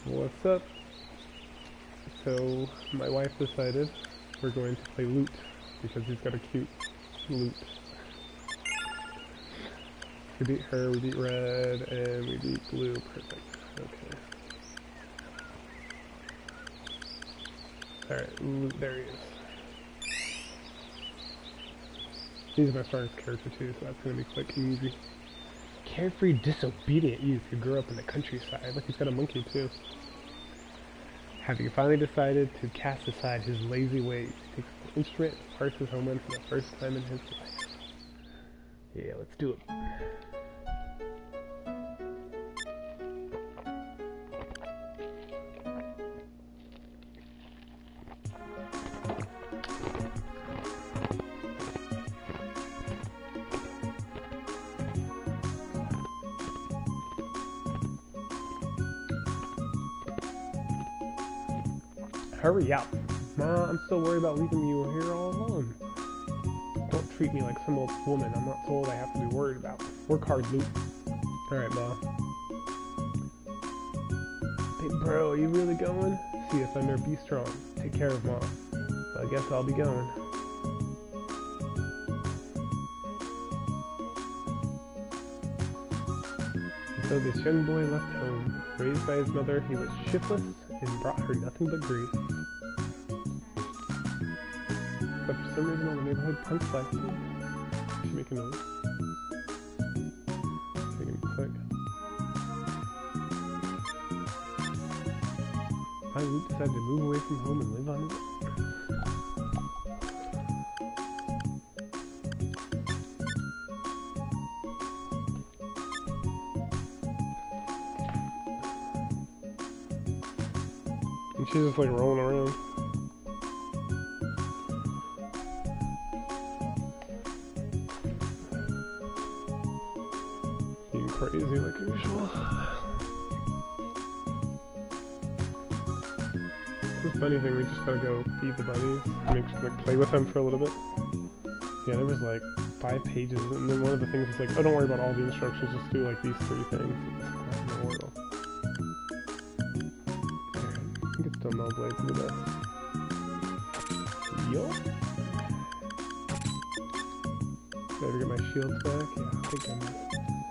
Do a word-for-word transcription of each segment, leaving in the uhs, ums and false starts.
What's up? So, my wife decided we're going to play loot because he's got a cute loot. We beat her, we beat red, and we beat blue. Perfect. Okay. Alright, loot, there he is. He's my first character too, so that's gonna be quick and easy. Carefree, disobedient youth who grew up in the countryside. Look, he's got a monkey too. Having finally decided to cast aside his lazy ways, he takes an instrument and parts his homeland for the first time in his life. Yeah, let's do it. Hurry up. Ma, I'm still worried about leaving you here all alone. Don't treat me like some old woman. I'm not so old I have to be worried about. Work hard, Luke. Alright, Ma. Hey, bro, are you really going? See you, Thunder. Be strong. Take care of Ma. Well, I guess I'll be going. And so this young boy left home. Raised by his mother, he was shiftless and brought her nothing but grief. But for some reason all the neighborhood punks liked it. Should make a noise. Take a sec. I Luke decided to move away from home and live on his own. And she's just like rolling around. Being crazy like usual. This bunny thing, we just gotta go feed the bunnies, make like play with them for a little bit. Yeah, there was like five pages, and then one of the things is like, oh, don't worry about all the instructions, just do like these three things. What in the world? I think it's still no blades in the best. Yo. Better get my shields back. Yeah, I think I missed.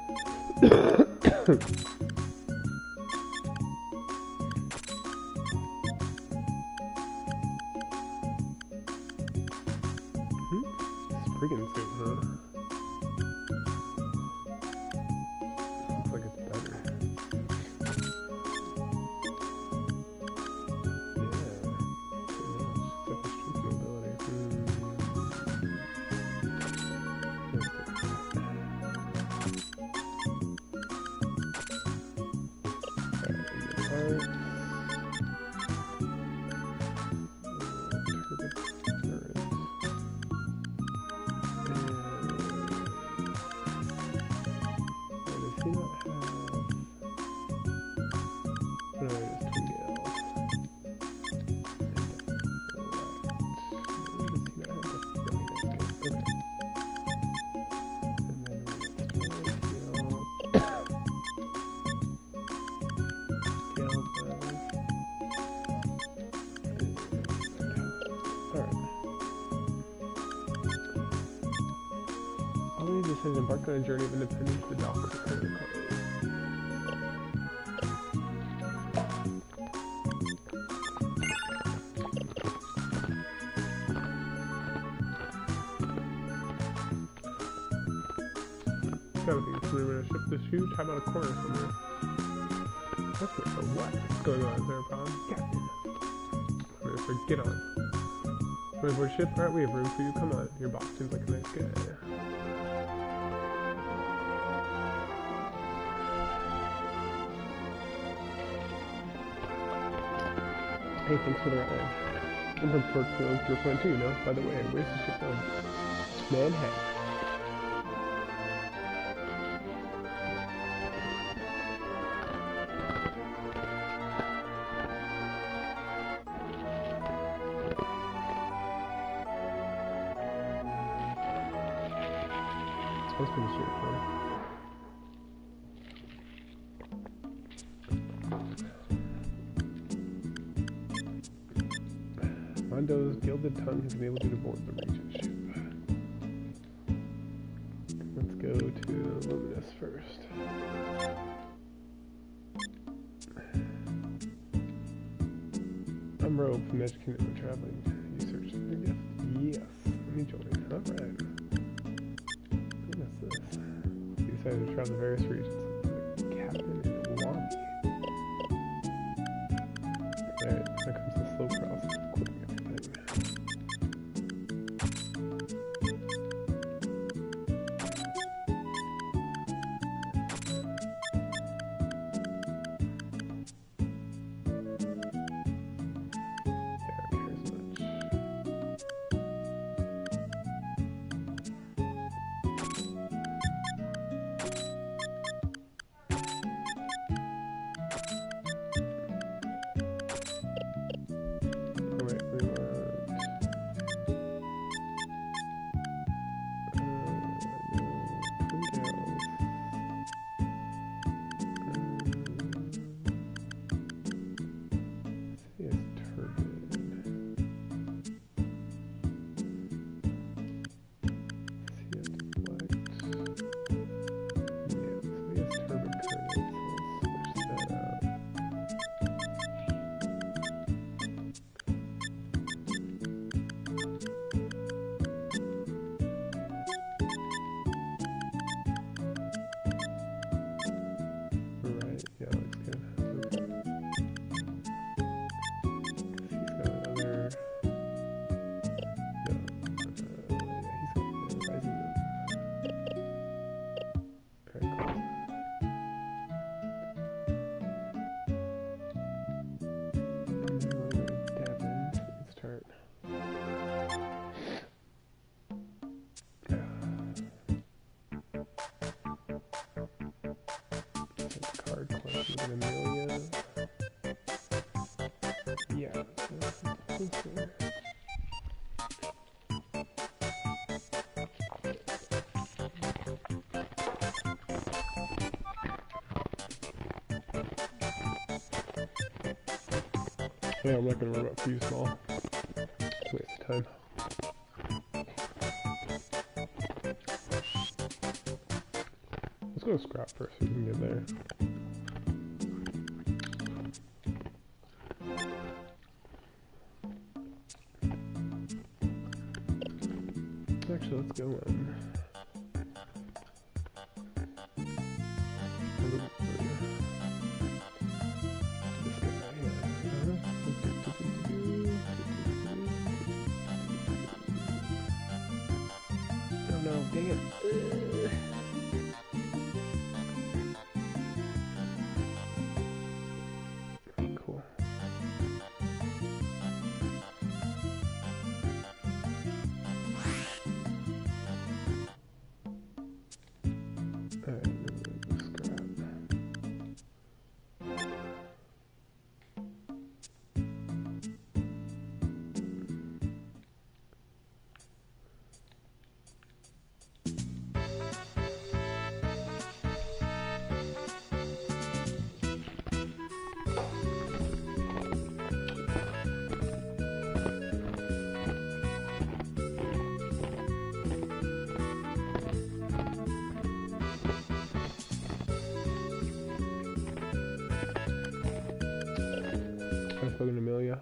Spriggan suit, huh? Looks like it's better. Yeah. Except for strength mobility. Hmm. Has embarked on a journey of independence. The docks are currently closed. Gotta think it's really gonna ship this huge. How about a corner somewhere? That's not a what? What's going on? Is there a problem? Captain. I'm gonna say, get on. We're aboard ship? Alright, we have room for you. Come on. Your boss seems like a nice guy. Hey, thanks for the ride. I'm from Portsmouth, you're fun too, you know? By the way, where's the ship going? Manhattan. That's pretty straightforward. Mondo's Gilded Tongue has enabled you to board the Regent ship. Let's go to Luminous first. I'm Rogue from Magic Kingdom and Traveling. You searched for your gift? Yes. Let me join. Alright. What is this? You decided to travel to various regions. Captain and Wami. Alright, now comes the slow process of equipping everything. Amelia. Yeah. Yeah, I'm not gonna worry about for you small. It's a waste of time. Let's go to scrap first so we can get there. Actually, let's go in. This guy, yeah. Oh no, dang it. Ugh. Cool. Fucking Amelia.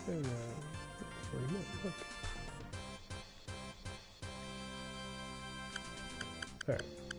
And, uh, sorry, no, look. Alright.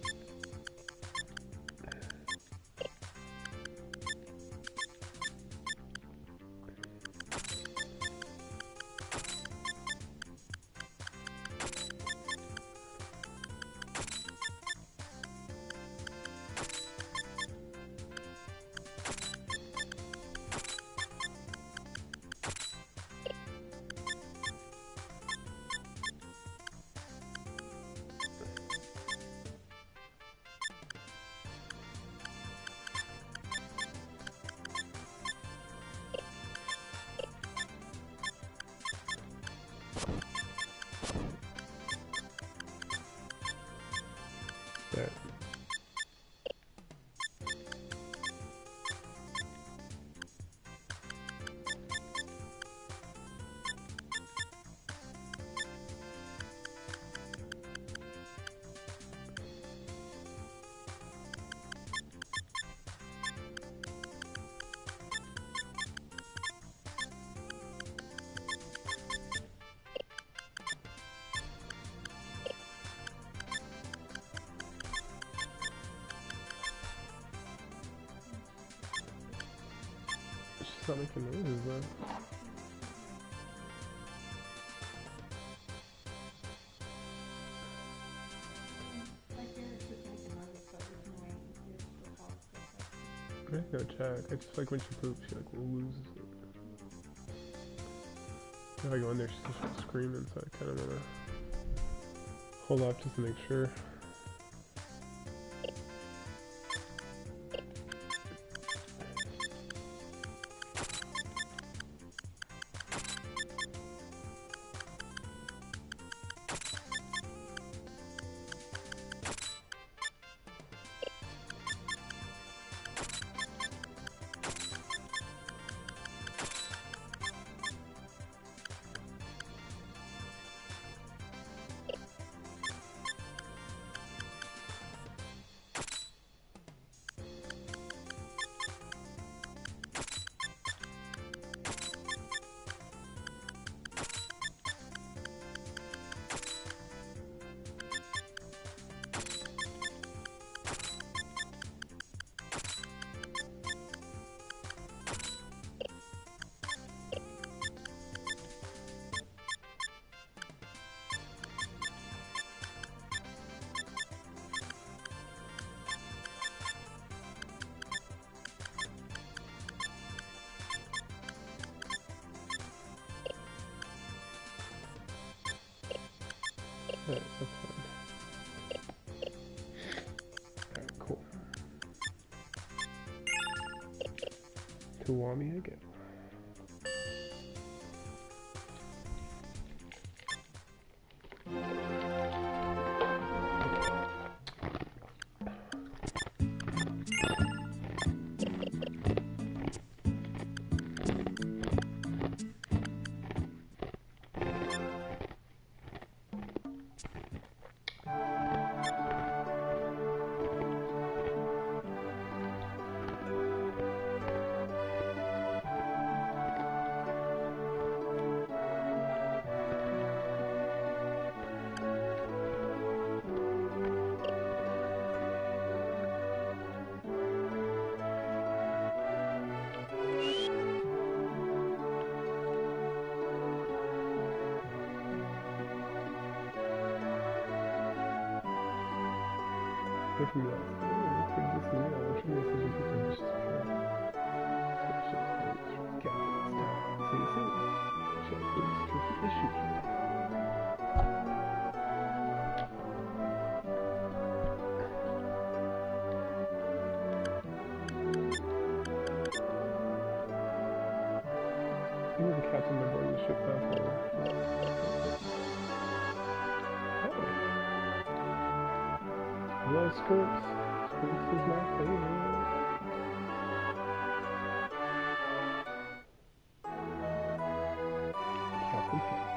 There. It's not making noises though. I gotta check. I just like when she poops, she like loses it. If I go in there, she just starts screaming, so I kind of wanna hold off just to make sure. Alright, that's fine. Alright, cool. Kiwami again. Hear from you all. Oh, it's good to see you. I'm sure this is a good just See you soon. Check this tricky issue. You know the captain on board the ship now for Hello, Skirts. Skirts is my favorite. Captain Pants.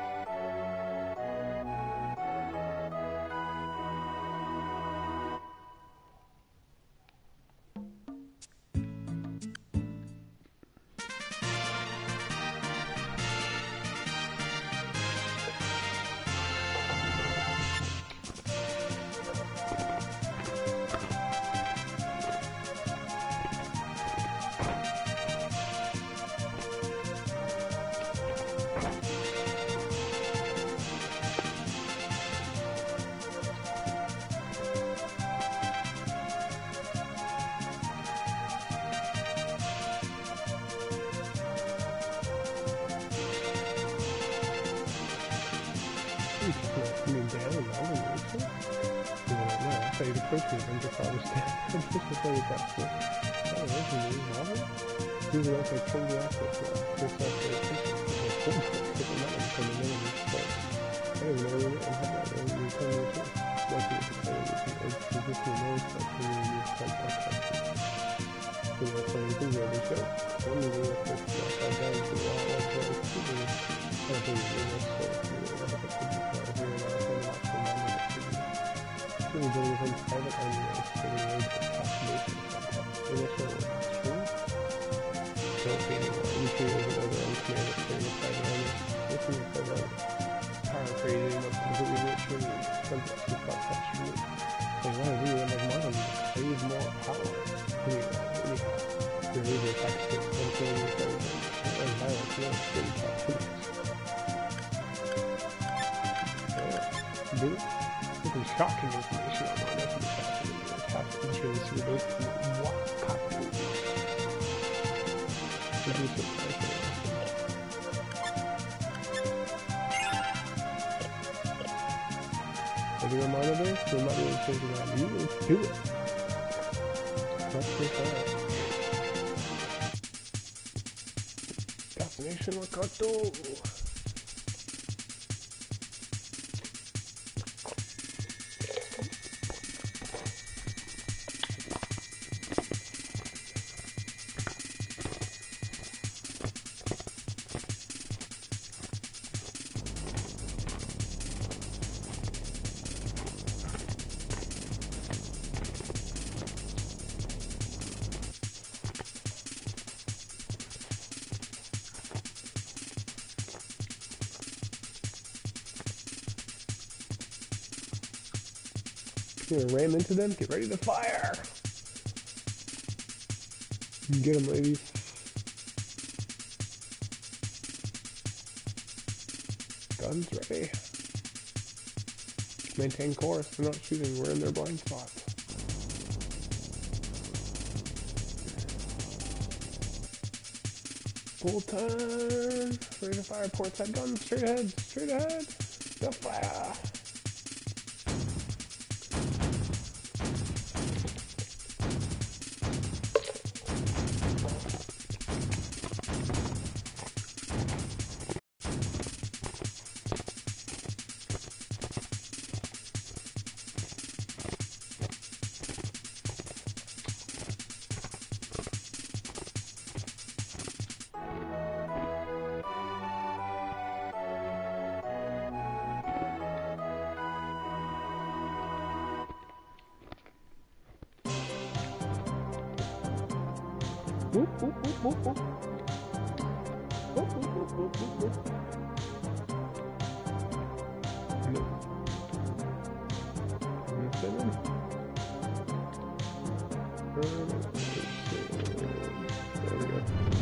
So he's approaching him to probably stand just before he got to oh, this is a revolver? He's an also turned the access to this also efficient. The full to the mountain from the middle of the sport. I don't even know where I'm having that when you're telling me too. Lucky to play with the edge to this new noise that you need to come back up. So that's one of the things that we show. Only way that this is upside down to the wall of the city. I don't think we know so. We don't have to put this out here and I'll send it off to the mountain of the city. Really building from private army that is sitting in the population center. And that's where it was true. Don't be anymore. We treat it as another own command of sitting in private army. Listen to private army. Power crazy, must completely rich for me. Something to fuck that shit. They want to do it like mom, crave more power. Anyway, anyhow. The reason attacks it and killing each other. And violence, no, pretty tough. Yeah. Do it. Something shocking information online after the fact that your attack insurance were based on what copy. This is surprising. Are you a monitor? So I'm not really thinking about you. Let's do it. Let's do that. Destination Wakato. You're gonna ram into them? Get ready to fire! Get them, ladies. Guns ready. Maintain course. They're not shooting. We're in their blind spot. Full turn. Ready to fire. Port side guns. Straight ahead. Straight ahead. Go fire. Whoop, whoop, whoop, whoop, whoop. Whoop, whoop, whoop, whoop, whoop, whoop. No. Seven. There we go.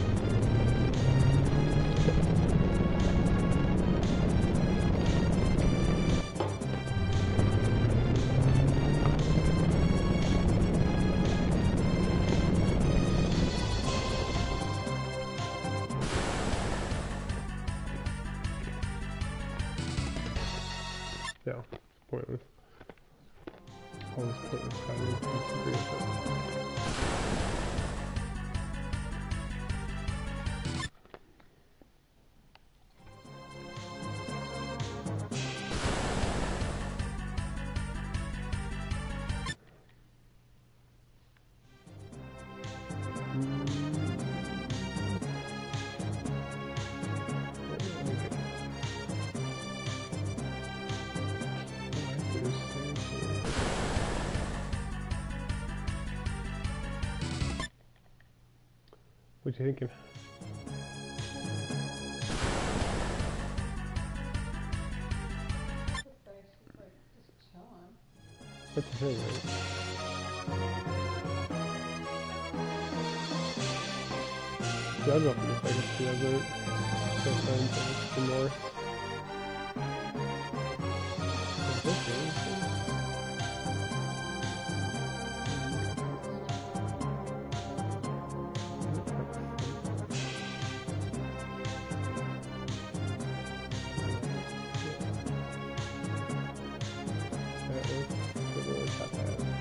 Yeah, pointless. All this pointless fighting is pretty important. What you thinking? What's the thing, right? Yeah, I'll go up in a second. See, I'll go so friends to the north. That is, it really tough.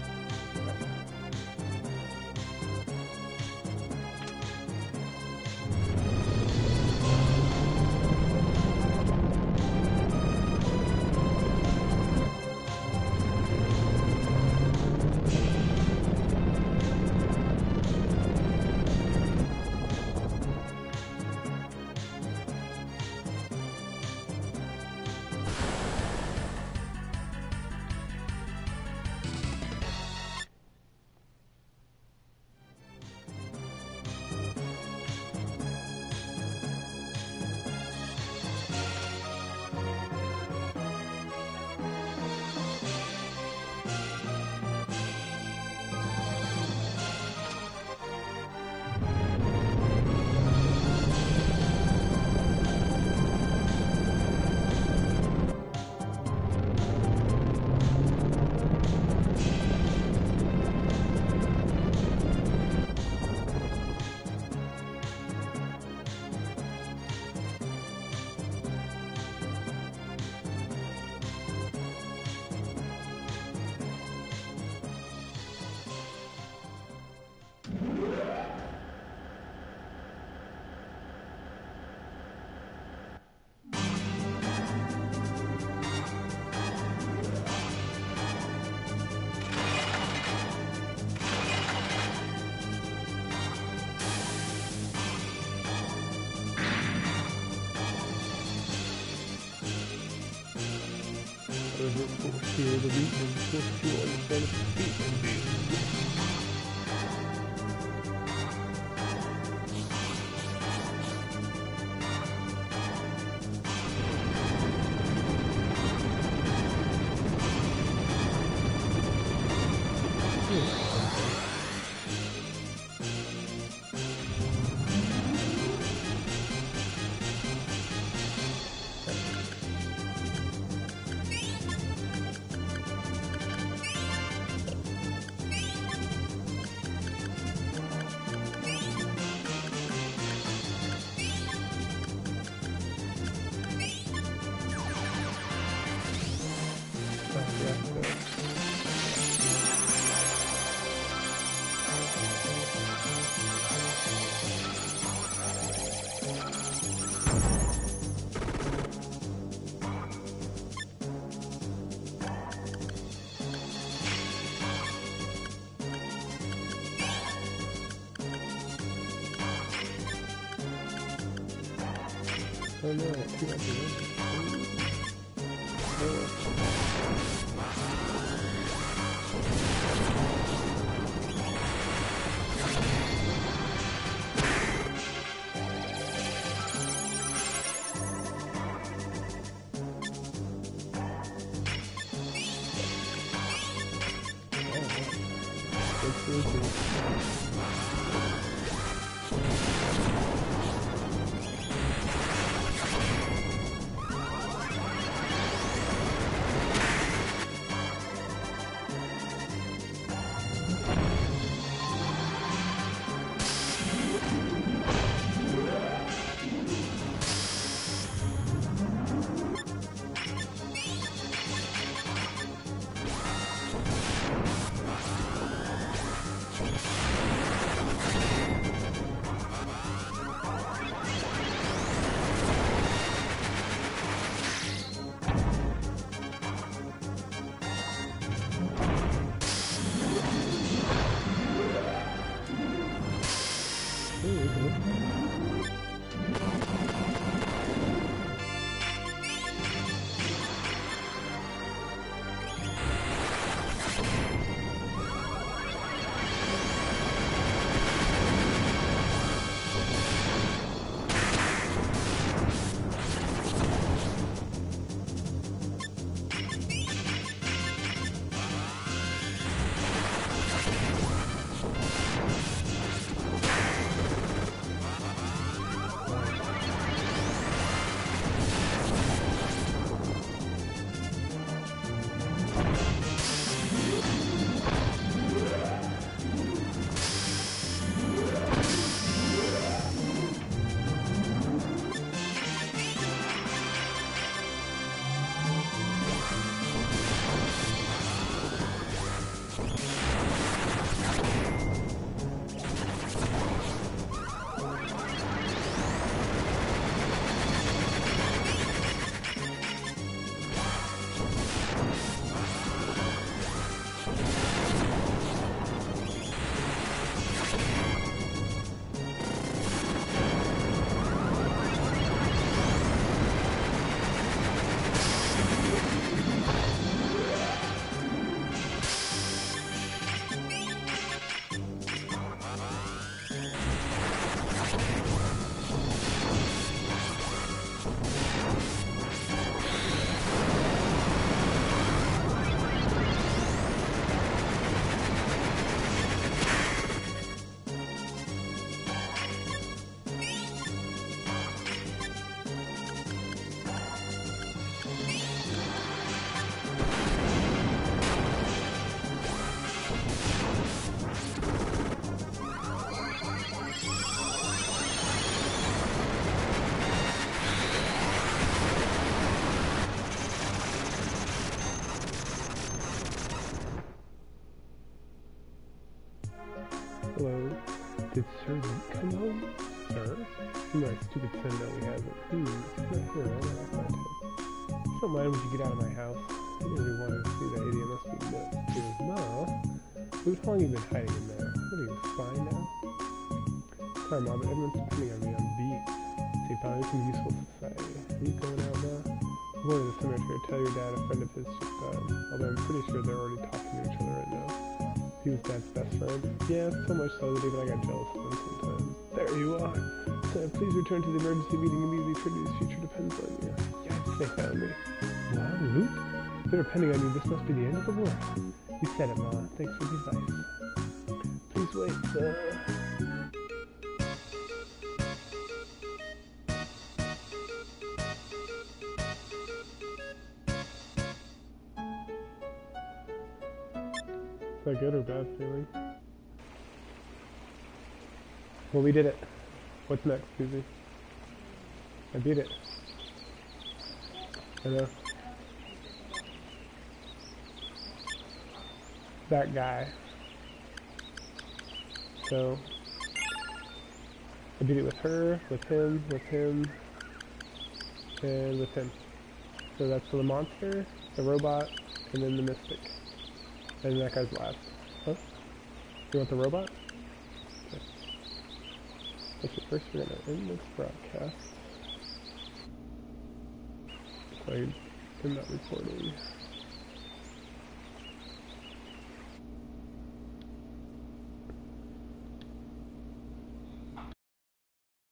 Feel the beat and push you understand the beat. Oh no, I see that Hello. Did Sir come home? Sir? My stupid son that we have. Hmm, he's not here. Why not find him? I don't mind when you get out of my house. I didn't really want to see that idiot. Must be nuts. He goes, Ma, how long have you been hiding in there? What are you, fine now? Sorry, Mom, but everyone's depending on me on beat. So you found some useful society. Are you going out now? Going to the cemetery, tell your dad a friend of his just died. Although I'm pretty sure they're already talking to each other right now. He was Dad's best friend. Yeah, so much so that even I got jealous of him sometimes. There you are. Uh, please return to the emergency meeting immediately. Trinity's future depends on you. Yes, they found me. Wow, Luke? If they're depending on you, this must be the end of the world. You said it, Ma. Thanks for the advice. Please wait, uh... Is that good or bad feeling? Well, we did it. What's next, Susie? I beat it. I know. That guy. So, I beat it with her, with him, with him, and with him. So that's the monster, the robot, and then the mystic. And that guy's last. Huh? You want the robot? Okay. Actually, first we're gonna end this broadcast. So I end that recording.